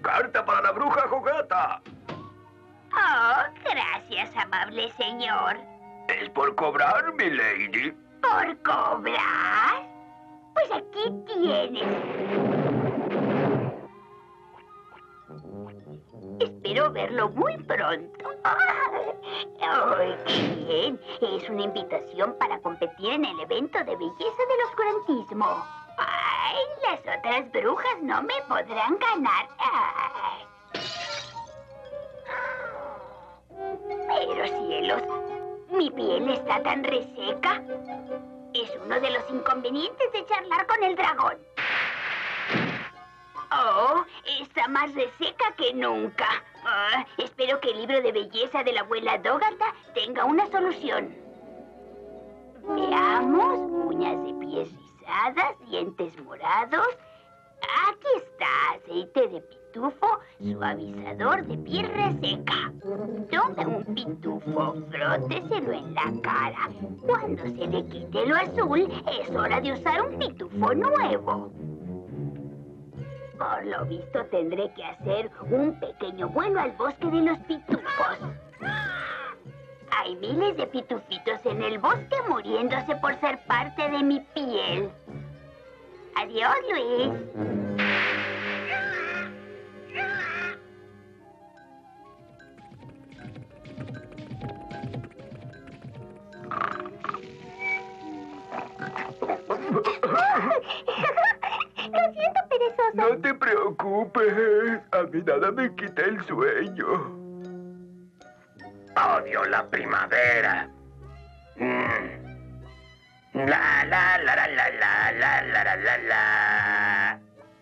Carta para la bruja Jogata. Oh, gracias, amable señor. ¿Es por cobrar, mi lady? ¿Por cobrar? Pues aquí tienes. Espero verlo muy pronto. ¡Ay, qué bien! Es una invitación para competir en el evento de belleza del oscurantismo. ¡Ay, las otras brujas no me podrán ganar! ¡Ay! Pero cielos, mi piel está tan reseca. Es uno de los inconvenientes de charlar con el dragón. Oh, está más reseca que nunca. Espero que el libro de belleza de la abuela Dogarta tenga una solución. Veamos, uñas de pies rizadas, dientes morados. Aquí está, aceite de pitufo, suavizador de piel reseca. Tome un pitufo, fróteselo en la cara. Cuando se le quite lo azul, es hora de usar un pitufo nuevo. Por lo visto tendré que hacer un pequeño vuelo al bosque de los pitufos. Hay miles de pitufitos en el bosque muriéndose por ser parte de mi piel. Adiós, Luis. Lo siento, perezoso. No te preocupes. A mí nada me quita el sueño. Odio la primavera. La la la la la la la la la la.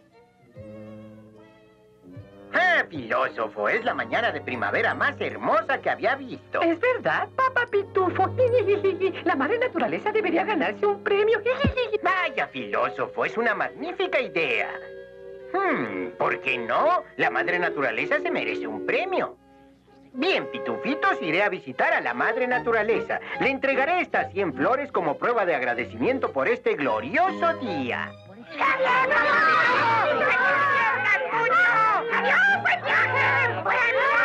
¡Ah, filósofo! Es la mañana de primavera más hermosa que había visto. ¿Es verdad, papá Pitufo? La madre naturaleza debería ganarse un premio. Vaya, filósofo, es una magnífica idea. ¿Por qué no? La madre naturaleza se merece un premio. Bien, pitufitos, iré a visitar a la madre naturaleza. Le entregaré estas 100 flores como prueba de agradecimiento por este glorioso día. ¡Adiós, buen viaje! ¡Buen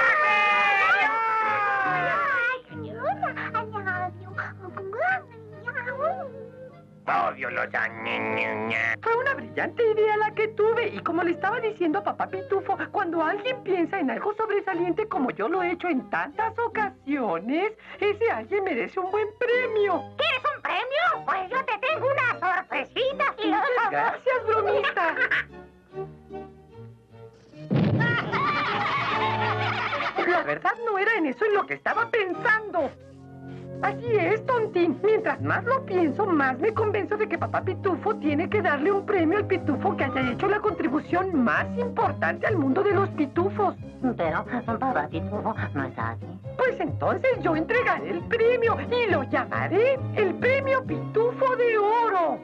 Odio los años. Fue una brillante idea la que tuve. Y como le estaba diciendo a papá Pitufo, cuando alguien piensa en algo sobresaliente como yo lo he hecho en tantas ocasiones, ese alguien merece un buen premio. ¿Quieres un premio? Pues yo te tengo una sorpresita, filósofo. Gracias, bromista. La verdad no era en eso en lo que estaba pensando. Así es, tontín. Mientras más lo pienso, más me convenzo de que papá Pitufo tiene que darle un premio al pitufo que haya hecho la contribución más importante al mundo de los pitufos. Pero papá Pitufo no es así. Pues entonces yo entregaré el premio y lo llamaré el Premio Pitufo de Oro.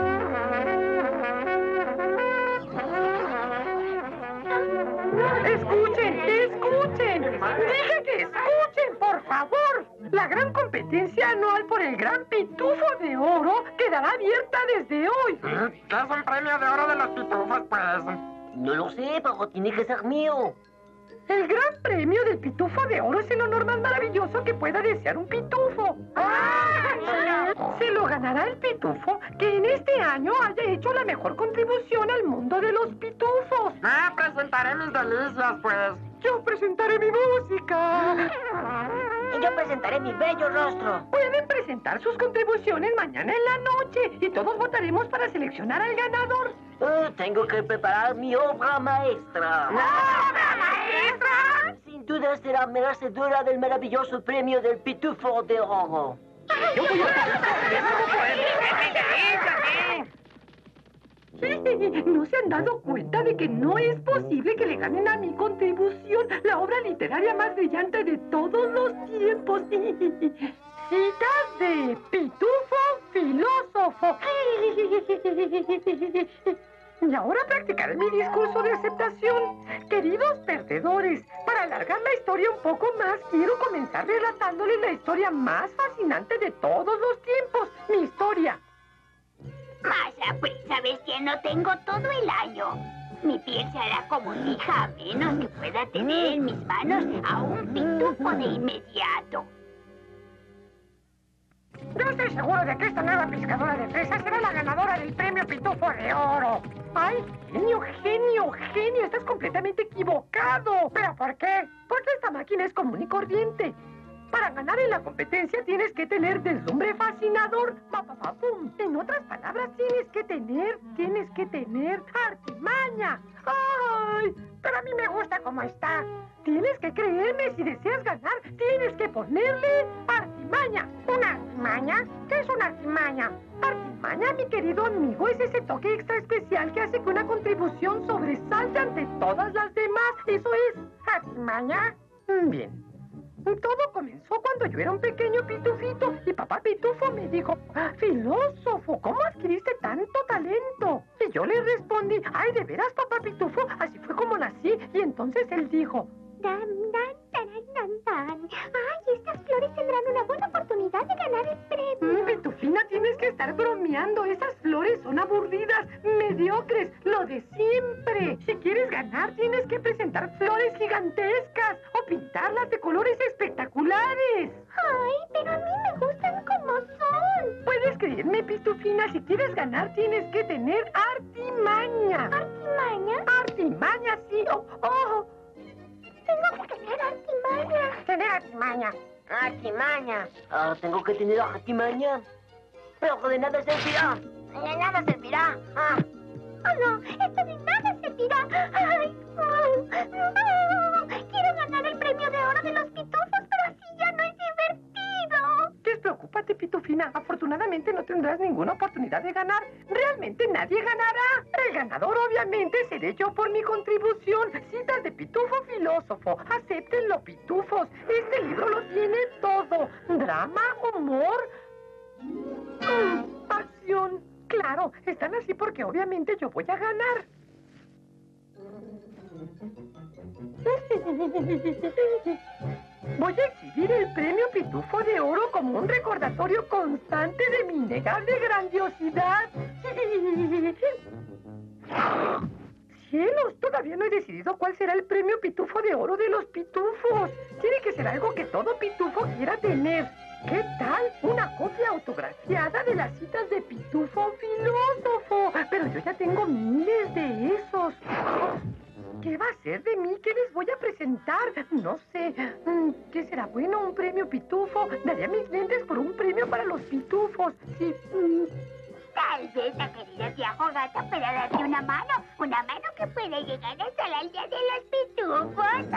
¡Escuchen! ¡Escuchen! ¡Dije que escuchen, por favor! La gran competencia anual por el Gran Pitufo de Oro quedará abierta desde hoy. ¿Qué es un premio de oro de los pitufos, pues? No lo sé, pero tiene que ser mío. El Gran Premio del Pitufo de Oro es el honor más maravilloso que pueda desear un pitufo. Se lo ganará el pitufo que en este año haya hecho la mejor contribución al mundo de los pitufos. Presentaré mis delicias, pues. Yo presentaré mi música. Y yo presentaré mi bello rostro. Pueden presentar sus contribuciones mañana en la noche y todos votaremos para seleccionar al ganador. Tengo que preparar mi obra maestra. ¡Obra maestra! Sin duda será merecedora del maravilloso premio del Pitufo de Oro. ¿No se han dado cuenta de que no es posible que le ganen a mi contribución, la obra literaria más brillante de todos los tiempos? Citas de Pitufo Filósofo. Y ahora practicaré mi discurso de aceptación. Queridos perdedores, para alargar la historia un poco más, quiero comenzar relatándoles la historia más fascinante de todos los tiempos. Mi historia. Más a prisa, bestia, no tengo todo el año. Mi piel se hará como lija a menos que pueda tener en mis manos a un pitufo de inmediato. Yo estoy seguro de que esta nueva pescadora de fresas será la ganadora del premio Pitufo de Oro. ¡Ay, genio, genio, genio! Estás completamente equivocado. ¿Pero por qué? Porque esta máquina es común y corriente. Para ganar en la competencia tienes que tener deslumbre fascinador. ¡Papapapum! En otras palabras, tienes que tener artimaña. ¡Ay! Pero a mí me gusta como está. Tienes que creerme, si deseas ganar, tienes que ponerle artimaña. ¿Una artimaña? ¿Qué es una artimaña? Artimaña, mi querido amigo, es ese toque extra especial que hace que una contribución sobresalte ante todas las demás. ¿Eso es artimaña? Bien. Todo comenzó cuando yo era un pequeño pitufito y papá pitufo me dijo, filósofo, ¿cómo adquiriste tanto talento? Y yo le respondí, ay, ¿de veras, papá pitufo? Así fue como nací. Y entonces él dijo, Dan, dan, taran, dan, dan. Ay, estas flores tendrán una buena oportunidad de ganar el premio. Pitufina, tienes que estar bromeando. Esas flores son aburridas, mediocres, lo de siempre. Si quieres ganar, tienes que presentar flores gigantescas o pintarlas de colores espectaculares. Ay, pero a mí me gustan como son. Puedes creerme, Pitufina, si quieres ganar, tienes que tener artimaña. ¿Artimaña? Artimaña, sí. Oh. Tengo que tener artimaña. Tener artimaña. Artimaña. Ah, tengo que tener artimaña. Pero de nada servirá. De nada servirá. Oh, no, esto de nada servirá. Ay, quiero ganar el premio de oro de los pitufos, pero así ya no es divertido. Despreocúpate, Pitufina. Afortunadamente no tendrás ninguna oportunidad de ganar. Realmente nadie ganará. El ganador obviamente seré yo por mi contribución. Citas de Pitufo Filósofo. Acéptenlo, pitufos. Este libro lo tiene todo. Drama, humor, acción. Claro, están así porque obviamente yo voy a ganar. Voy a exhibir el premio Pitufo de Oro como un recordatorio constante de mi innegable grandiosidad. ¡Cielos! Todavía no he decidido cuál será el premio Pitufo de Oro de los pitufos. Tiene que ser algo que todo pitufo quiera tener. ¿Qué tal? Una copia autografiada de las citas de Pitufo Filósofo. Pero yo ya tengo miles de esos. ¿Qué va a ser de mí? ¿Qué les voy a presentar? No sé. ¿Qué será bueno? ¿Un premio pitufo? Daría mis lentes por un premio para los pitufos. Sí. Tal vez la querida tía Fogata pueda darte una mano que puede llegar hasta la aldea de los pitufos.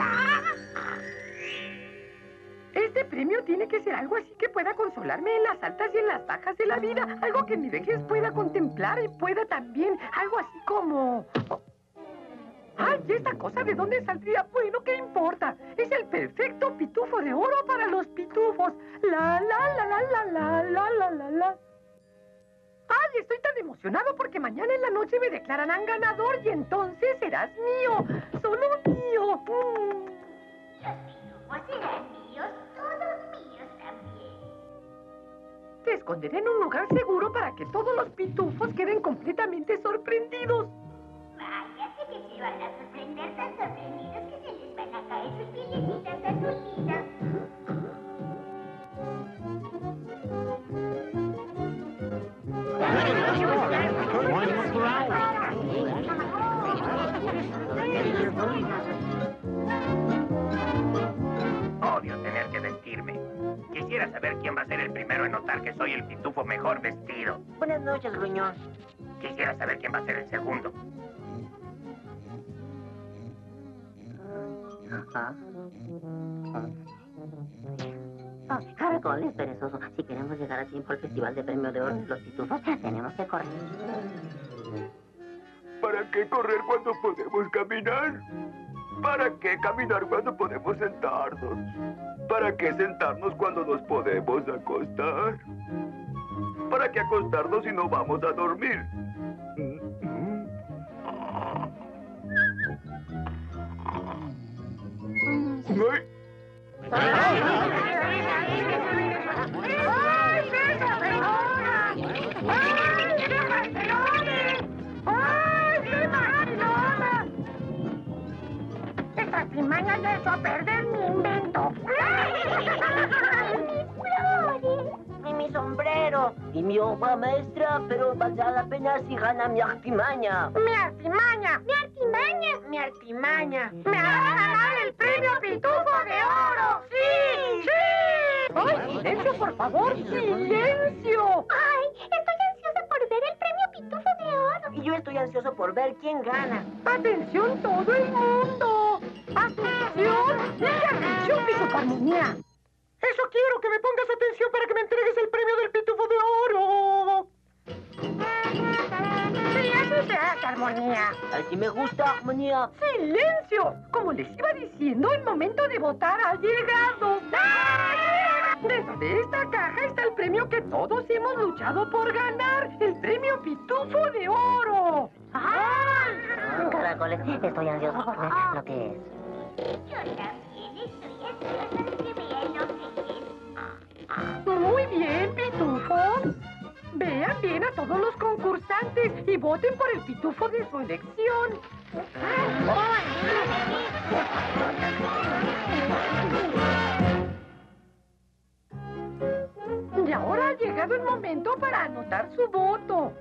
Este premio tiene que ser algo así que pueda consolarme en las altas y en las bajas de la vida. Algo que mi vejez pueda contemplar y pueda también. Algo así como... ¡Ay, esta cosa de dónde saldría! Bueno, ¿qué importa? Es el perfecto pitufo de oro para los pitufos. La, la, la, la, la, la, la, la, la, la. ¡Ay, estoy tan emocionado porque mañana en la noche me declararán ganador y entonces serás mío! ¡Solo mío! Los pitufos serán míos, todos míos también. Te esconderé en un lugar seguro para que todos los pitufos queden completamente sorprendidos. Váyase que se van a sorprender tan sorprendidos que se les van a caer sus pielecitas azulitas. Odio tener que vestirme. Quisiera saber quién va a ser el primero en notar que soy el pitufo mejor vestido. Buenas noches, gruñón. Quisiera saber quién va a ser el segundo. Caracoles, perezoso. Si queremos llegar a tiempo al Festival de Premio de Oro de los Pitufos, tenemos que correr. ¿Para qué correr cuando podemos caminar? ¿Para qué caminar cuando podemos sentarnos? ¿Para qué sentarnos cuando nos podemos acostar? ¿Para qué acostarnos si no vamos a dormir? haya hecho a perder mi invento. ¡Mis flores! Y mi sombrero. Y mi obra maestra, pero valdrá la pena si gana mi artimaña. ¡Mi artimaña! ¡Mi artimaña! Mi artimaña. ¡Me hará ganar el premio Pitufo de Oro! ¡Sí! ¡Sí! ¡Ay, silencio, por favor! ¡Silencio! ¡Ay! Estoy ansiosa por ver el premio Pitufo de Oro. Y yo estoy ansioso por ver quién gana. ¡Atención todo el mundo! ¡Atención! ¡Y atención, Pitufo Armonía! Eso quiero, que me pongas atención para que me entregues el premio del Pitufo de Oro. Sí, así se hace, Armonía. Así me gusta, armonía. ¡Silencio! Como les iba diciendo, el momento de votar ha llegado. Dentro de esta caja está el premio que todos hemos luchado por ganar. El premio Pitufo de Oro. Caracoles, estoy ansioso por ver lo que es. Yo también estoy ansiosa de que vean lo que es. Muy bien, Pitufos. Vean bien a todos los concursantes y voten por el pitufo de su elección. Y ahora ha llegado el momento para anotar su voto.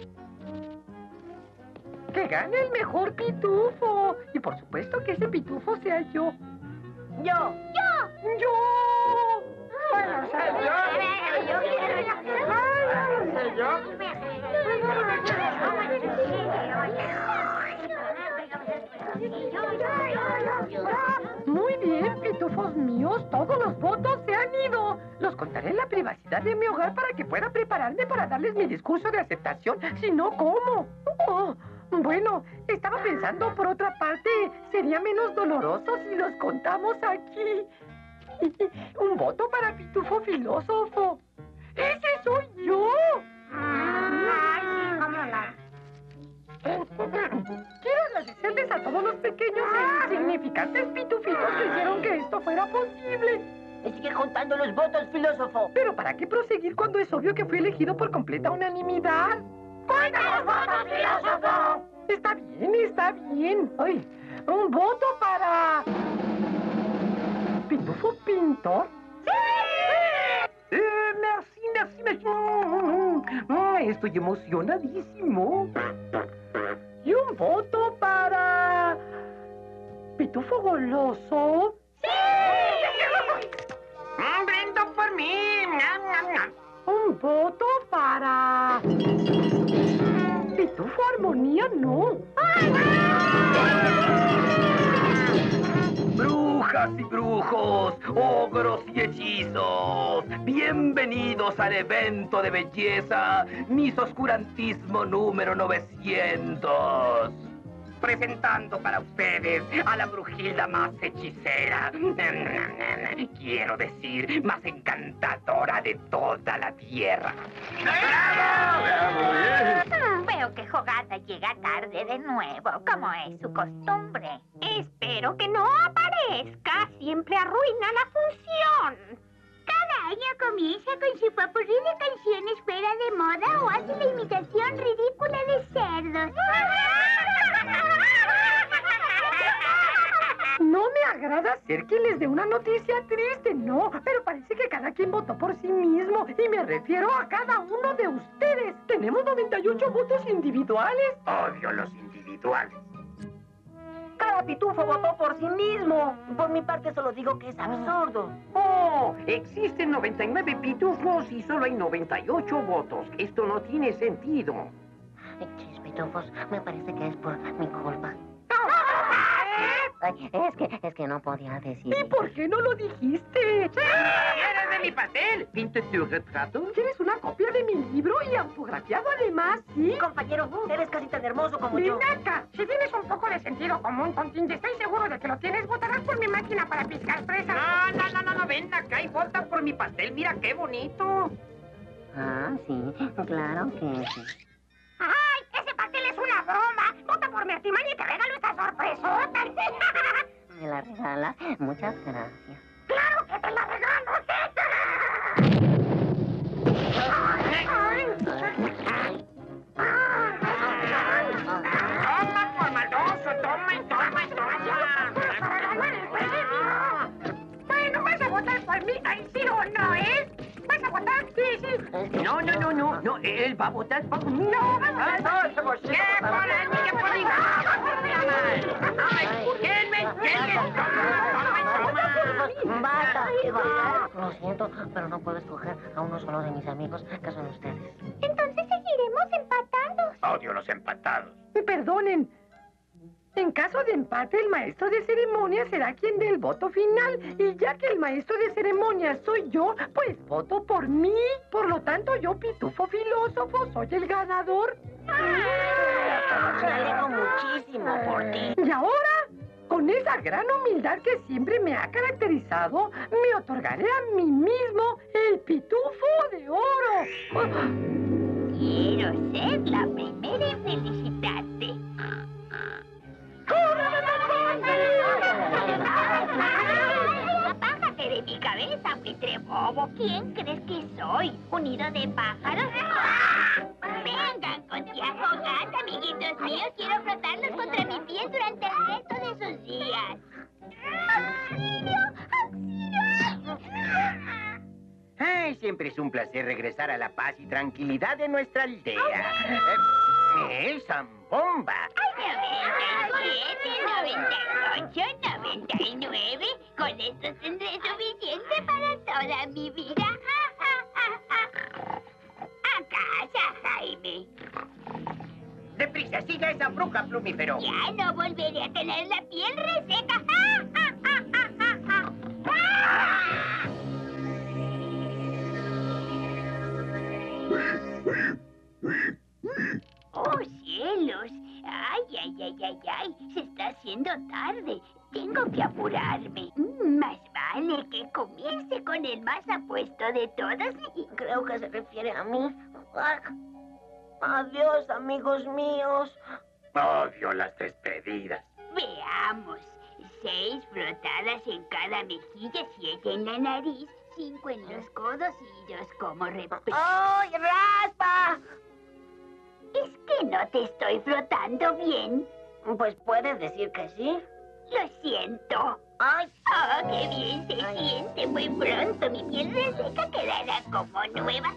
Que gane el mejor pitufo. Y por supuesto que ese pitufo sea yo. ¡Yo! ¡Yo! Bueno, muy bien, pitufos míos, todos los votos se han ido. Los contaré en la privacidad de mi hogar para que pueda prepararme para darles mi discurso de aceptación. Si no, ¿cómo? Oh, bueno, estaba pensando, por otra parte, sería menos doloroso si los contamos aquí. Un voto para Pitufo Filósofo. ¡Ese soy yo! Ay, sí, cómo no. Quiero agradecerles a todos los pequeños e insignificantes pitufitos que hicieron que esto fuera posible. Y sigue contando los votos, filósofo. Pero ¿para qué proseguir cuando es obvio que fui elegido por completa unanimidad? ¡Cuenta los votos, filósofo! Está bien, está bien. Ay, un voto para... ¿Pitufo Pintor? ¡Sí! Merci. Estoy emocionadísimo. ¿Y un voto para... ¿Pitufo Goloso? ¡Brindo por mí! Un voto para... ¿Pitufo Armonía? No. Brujas y brujos, ogros y hechizos, bienvenidos al evento de belleza Miss Oscurantismo número 900. Presentando para ustedes a la brujilda más hechicera, quiero decir, más encantadora de toda la tierra. Veo que Jogata llega tarde de nuevo, como es su costumbre. Espero que no aparezca. Siempre arruina la función. Cada año comienza con su popurrí de canciones fuera de moda o hace la imitación ridícula de cerdos. No me agrada ser quien les dé una noticia triste, no. Pero parece que cada quien votó por sí mismo. Y me refiero a cada uno de ustedes. Tenemos 98 votos individuales. Odio los individuales. Cada pitufo votó por sí mismo. Por mi parte solo digo que es absurdo. Oh, existen 99 pitufos y solo hay 98 votos. Esto no tiene sentido. Chis, pitufos, me parece que es por mi culpa. Ay, es que no podía decir. ¿Y por qué no lo dijiste? ¿Quieres de mi pastel? ¿Pinte tu retrato? ¿Quieres una copia de mi libro y autografiado además, sí? Compañero, eres casi tan hermoso como yo. Ven acá, si tienes un poco de sentido común, Tontín, y estoy seguro de que lo tienes, votarás por mi máquina para piscar fresas. No, ven acá y vota por mi pastel, mira qué bonito. Ah, sí, claro que sí. ¡Ay, ese pastel es una broma! Vota por mi artimaña y te regalo esta sorpresota. ¿Me la regalas? Muchas gracias. ¡Claro que te la regalo! ¡Toma por maldoso! ¡Toma! No, él va a votar por mí. ¡No! ¡Qué polémica, Basta. Lo siento, pero no puedo escoger a uno solo de mis amigos, que son ustedes. Entonces seguiremos empatados. Odio los empatados. Me perdonen. En caso de empate, el maestro de ceremonias será quien dé el voto final. Y ya que el maestro de ceremonias soy yo, pues voto por mí. Por lo tanto, yo, Pitufo Filósofo, soy el ganador. Me alegro muchísimo por ti. Y ahora, con esa gran humildad que siempre me ha caracterizado, me otorgaré a mí mismo el Pitufo de Oro. Quiero ser la primera en felicitarte. Apágate de mi cabeza, buitre bobo. ¿Quién crees que soy? ¿Un nido de pájaros? Vengan con tía Fogata, amiguitos míos. Quiero frotarlos contra mi piel durante el resto de sus días. ¡Auxilio! ¡Auxilio! Ay, siempre es un placer regresar a la paz y tranquilidad de nuestra aldea. Zambomba. ¡Ay, 97, 98, 99! Con esto tendré suficiente para toda mi vida. ¡A casa, Jaime! ¡Deprisa, siga esa bruja plumífero! Ya no volveré a tener la piel reseca. ¡Oh, cielos! ¡Ay, ay, ay, ay, ay! Se está haciendo tarde. Tengo que apurarme. Más vale que comience con el más apuesto de todos. Creo que se refiere a mí. Adiós, amigos míos. Odio las despedidas. Veamos. 6 frotadas en cada mejilla, 7 en la nariz, 5 en los codos y 2 como repelente. ¡Ay, raspa! ¿Es que no te estoy frotando bien? Pues puedes decir que sí. Lo siento. ¡Ay! ¡Oh, qué bien se siente! Muy pronto mi piel reseca quedará como nueva.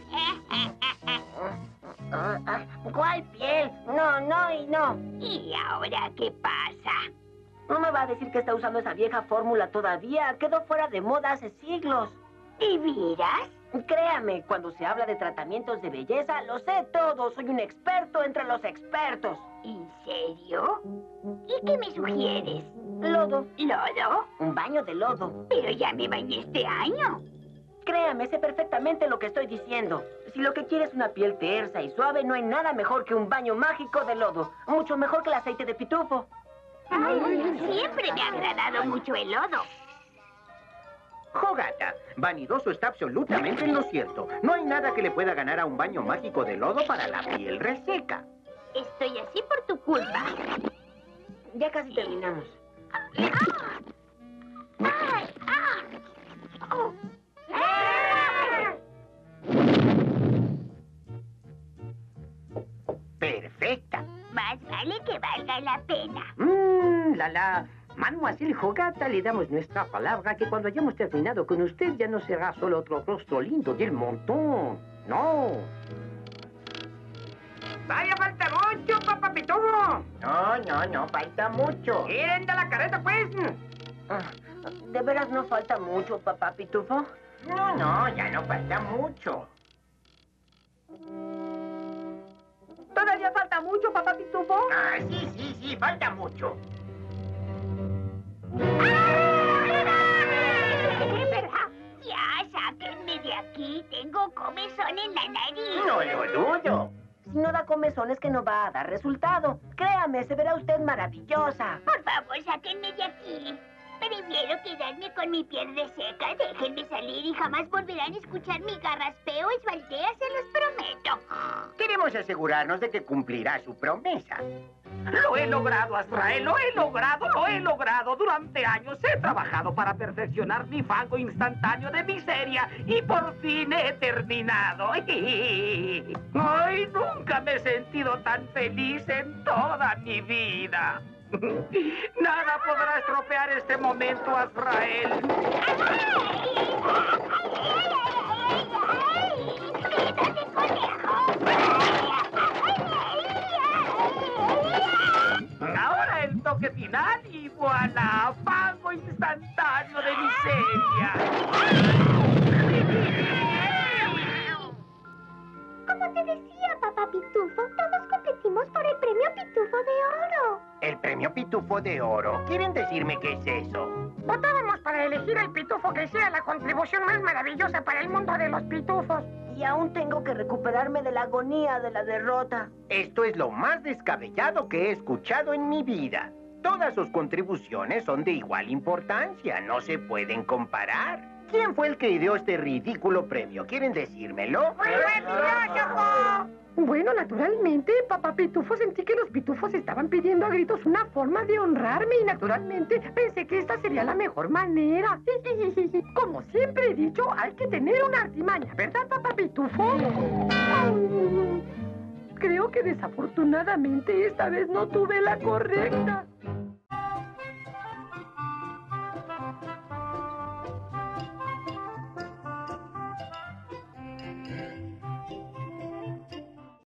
¿Cuál piel? No, no y no. ¿Y ahora qué pasa? No me va a decir que está usando esa vieja fórmula todavía. Quedó fuera de moda hace siglos. ¿De veras? Créame, cuando se habla de tratamientos de belleza, lo sé todo. Soy un experto entre los expertos. ¿En serio? ¿Y qué me sugieres? Lodo. ¿Lodo? Un baño de lodo. Pero ya me bañé este año. Créame, sé perfectamente lo que estoy diciendo. Si lo que quieres es una piel tersa y suave, no hay nada mejor que un baño mágico de lodo. Mucho mejor que el aceite de pitufo. Siempre me ha agradado mucho el lodo. Fogata, vanidoso está absolutamente en lo cierto. No hay nada que le pueda ganar a un baño mágico de lodo para la piel reseca. Estoy así por tu culpa. Ya casi terminamos. Perfecta. Más vale que valga la pena. Mademoiselle Fogata, le damos nuestra palabra que cuando hayamos terminado con usted ya no será solo otro rostro lindo del montón. No. ¡Vaya, falta mucho, papá Pitufo! No, falta mucho. ¡Miren de la careta, pues! ¿De veras no falta mucho, papá Pitufo? No, ya no falta mucho. ¿Todavía falta mucho, papá Pitufo? Ah, sí, falta mucho. Ya, sáquenme de aquí. Tengo comezón en la nariz. No lo dudo. Si no da comezón es que no va a dar resultado. Créame, se verá usted maravillosa. Por favor, sáquenme de aquí. Prefiero quedarme con mi piel reseca. Déjenme salir y jamás volverán a escuchar mi garraspeo y esbaldea, se los prometo. Queremos asegurarnos de que cumplirá su promesa. Lo he logrado, Azrael, lo he logrado. Durante años he trabajado para perfeccionar mi fango instantáneo de miseria y por fin he terminado. Ay, nunca me he sentido tan feliz en toda mi vida. Nada podrá estropear este momento, Azrael. ¡Ay! ¡Ay, conejo! toque final y voilà, fango instantáneo de miseria. Como te decía, papá Pitufo, todos competimos por el premio Pitufo de Oro. ¿El premio Pitufo de Oro? ¿Quieren decirme qué es eso? Votábamos para elegir el pitufo que hiciera la contribución más maravillosa para el mundo de los pitufos. Y aún tengo que recuperarme de la agonía de la derrota. Esto es lo más descabellado que he escuchado en mi vida. Todas sus contribuciones son de igual importancia, no se pueden comparar. ¿Quién fue el que ideó este ridículo premio? ¿Quieren decírmelo? ¡Fue el filósofo! Bueno, naturalmente, papá Pitufo, sentí que los pitufos estaban pidiendo a gritos una forma de honrarme y naturalmente pensé que esta sería la mejor manera. Como siempre he dicho, hay que tener una artimaña, ¿verdad, papá Pitufo? Creo que desafortunadamente esta vez no tuve la correcta.